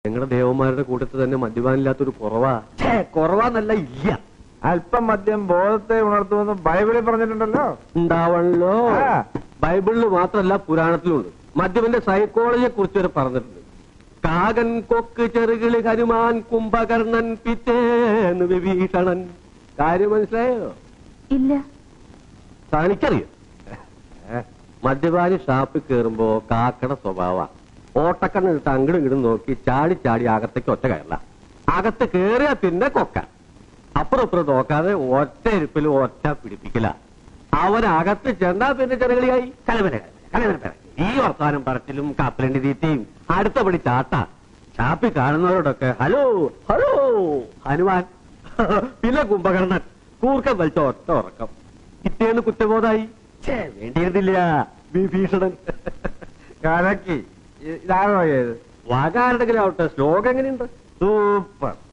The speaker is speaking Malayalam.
ഞങ്ങളുടെ ദേവന്മാരുടെ കൂട്ടത്തിൽ തന്നെ മദ്യപാനില്ലാത്തൊരു കുറവാന്നല്ല ഇല്ല. അല്പം മദ്യം ബോധത്തെ ഉണർത്തുമെന്ന് ബൈബിളിൽ പറഞ്ഞിട്ടുണ്ടല്ലോ. ഉണ്ടാവണല്ലോ. ബൈബിളിൽ മാത്രമല്ല പുരാണത്തിലുണ്ട്. മദ്യപന്റെ സൈക്കോളജിയെ കുറിച്ച് വരെ പറഞ്ഞിട്ടുണ്ട്. കാകൻ, കൊക്ക്, ചെറുകിളി, ഹനുമാൻ, കുംഭകർണൻ, പിറ്റേന്ന് വിഭീഷണൻ. കാര്യം മനസ്സിലായോ? ഇല്ല. തനിക്കറിയോ? മദ്യപാനി ഷാപ്പിൽ കയറുമ്പോ കാക്കട സ്വഭാവ ഓട്ടക്കണ്ണിട്ട് അങ്ങടും ഇങ്ങടും നോക്കി ചാടി ചാടി അകത്തേക്ക് ഒറ്റ കയറല. അകത്ത് കയറിയാ പിന്നെ കൊക്ക. അപ്പുറം ഇപ്പുറം നോക്കാതെ ഒറ്റ ഇരിപ്പിൽ ഒറ്റ പിടിപ്പിക്കില്ല. അവനകത്ത് ചെന്നാ പിന്നെ ചെറുകളിയായി കലവര. ഈ വർത്താനം പറച്ചിലും കപ്പലണ്ടി തീറ്റയും അടുത്ത പടി ചാട്ട. ഷാപ്പിൽ കാണുന്നവരോടൊക്കെ ഹലോ ഹലോ ഹനുമാൻ, പിന്നെ കുംഭകർണൻ, കൂർക്കം വലിച്ച ഒറ്റ ഉറക്കം. പിറ്റേന്ന് കുറ്റബോധായി. വേണ്ടിയിരുന്നില്ല വിഭീഷണൻ. കലക്കി. ഇതാണോ വാകാരുടെങ്കിലും ആവട്ടെ. ശ്ലോകം എങ്ങനെയുണ്ട്? സൂപ്പർ.